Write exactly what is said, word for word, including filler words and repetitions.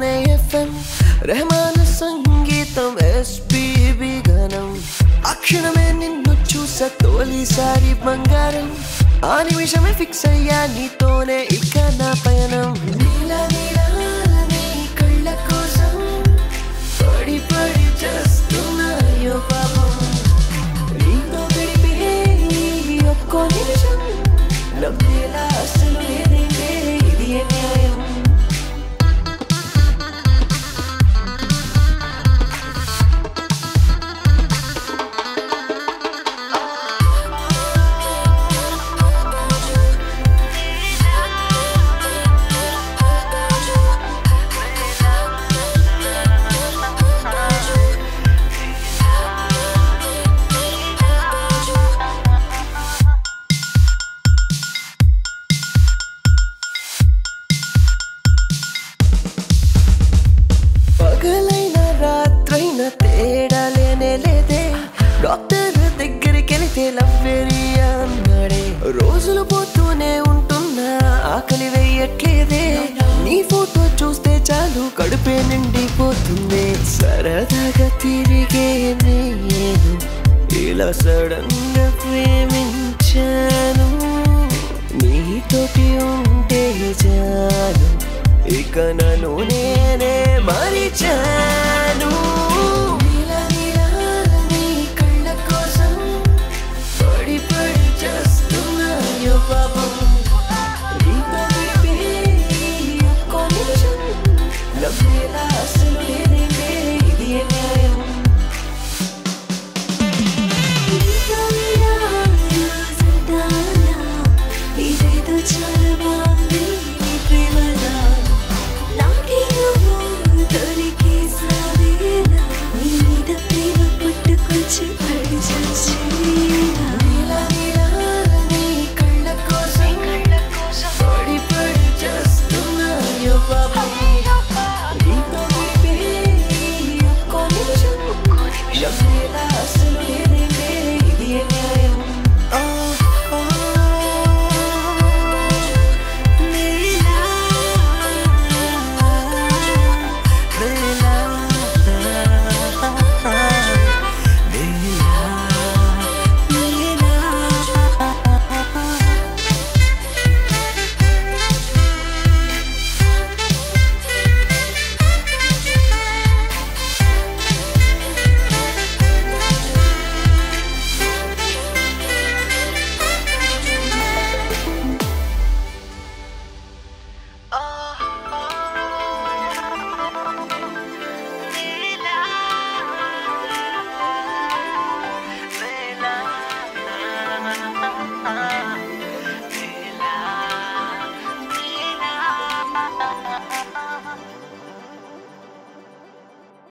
తోనే ఎఫ్ఎం రెహమాన్ సంగీతం ఎస్పీబీ గణం అక్షరమే నిన్ను చూసా తొలిసారి బంగారం ఆ నిమిషమే ఫిక్స్ అయ్యా నీతోనే ఇక నా పయనం నీలా నీలా నీ కళ్ళ కోసం పడి పడి చేస్తున్నాయో పాపం నీతో గడిపే ఒక్కో నిమిషం నవ్వేలా అసలు లేదే ఇది ఏ న్యాయం పగలైనా రాత్రైనా తేడా లేనే లేదే డాక్టర్ దగ్గరికి వెళితే లవ్వేరి అన్నాడే రోజులు పోతూనే ఉంటున్నా ఆకలి వేయట్లేదే నీ ఫోటో చూస్తే చాలు కడుపే నిండిపోతుంది సరదాగా తిరిగే నేను ఇలా సడన్ గా ప్రేమించాను నీతోటి ఉంటే చాలు ఇక నన్ను నేనే మరిచాను